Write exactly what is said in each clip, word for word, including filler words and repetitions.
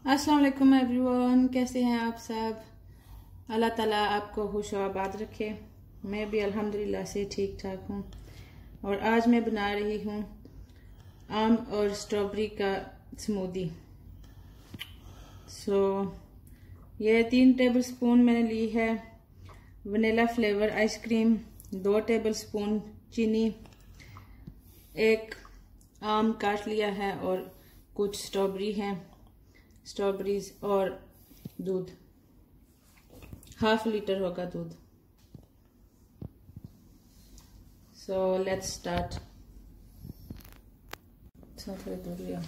अस्सलाम वालेकुम एवरीवन, कैसे हैं आप सब। अल्लाह ताला आपको खुश और आबाद रखे। मैं भी अल्हम्दुलिल्लाह से ठीक ठाक हूँ। और आज मैं बना रही हूँ आम और स्ट्रॉबेरी का स्मूदी। सो ये तीन टेबल स्पून मैंने ली है वनीला फ्लेवर आइसक्रीम, दो टेबल स्पून चीनी, एक आम काट लिया है और कुछ स्ट्रॉबेरी हैं, स्ट्रॉबेरीज और दूध, हाफ लीटर होगा दूध। So let's start. थोड़ा दूध लिया।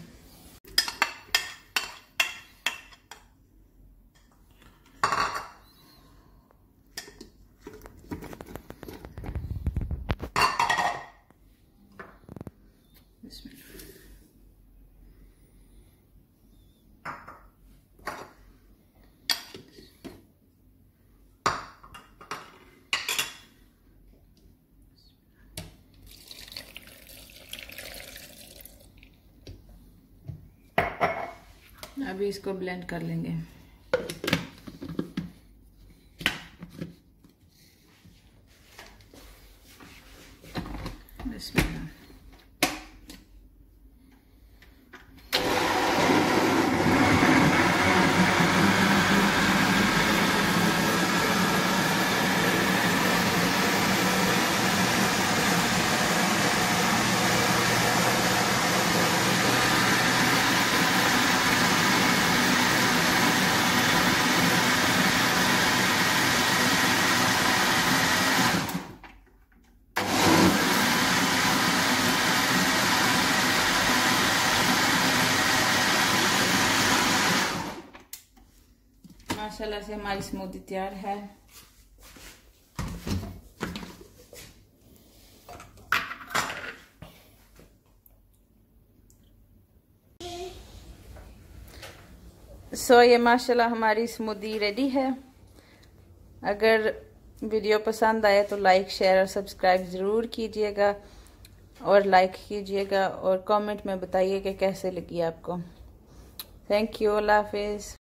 अभी इसको ब्लेंड कर लेंगे। बिस्मिल्लाह। माशाल्लाह से हमारी स्मूदी तैयार है। सो ये माशाल्लाह हमारी स्मूदी रेडी है। अगर वीडियो पसंद आए तो लाइक शेयर और सब्सक्राइब ज़रूर कीजिएगा और लाइक कीजिएगा और कमेंट में बताइए कि कैसे लगी आपको। Thank you. अल्लाह हाफिज़।